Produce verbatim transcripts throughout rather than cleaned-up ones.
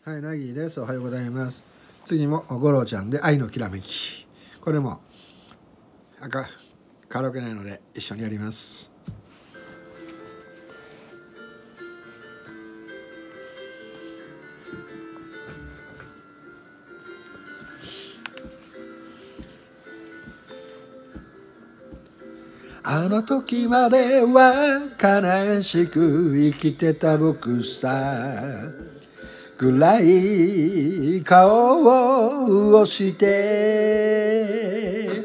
はい、なぎです。おはようございます。次も五郎ちゃんで愛のきらめき。これも赤カラオケないので一緒にやります。あの時までは悲しく生きてた僕さ、暗い顔をして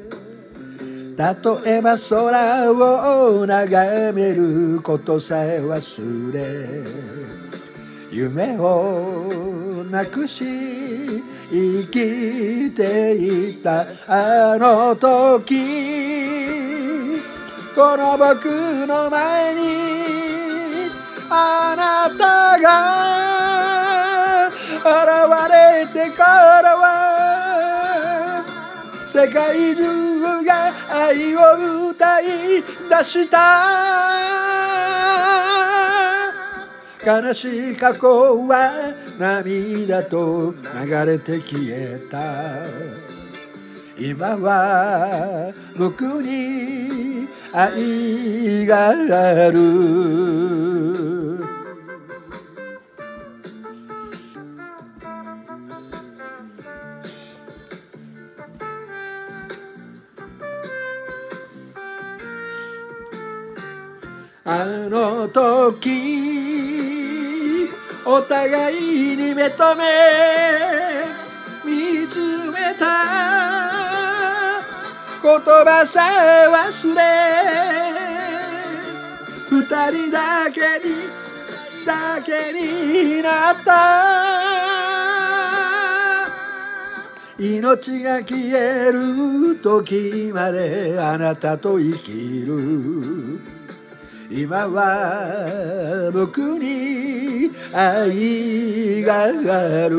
例えば空を眺めることさえ忘れ、夢をなくし生きていたあの時、この僕の前にあなたが現れてからは世界中が愛を歌い出した。悲しい過去は涙と流れて消えた。今は僕に愛がある。あの時お互いに目と目見つめた、言葉さえ忘れ二人だけにだけになった。命が消える時まであなたと生きる。今は僕に愛がある。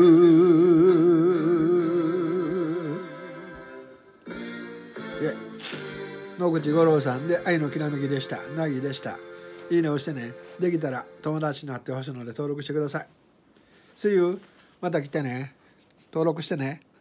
野口五郎さんで愛のきらめきでした。なぎでした。いいね押してね。できたら友達になってほしいので登録してください。See you。また来てね。登録してね。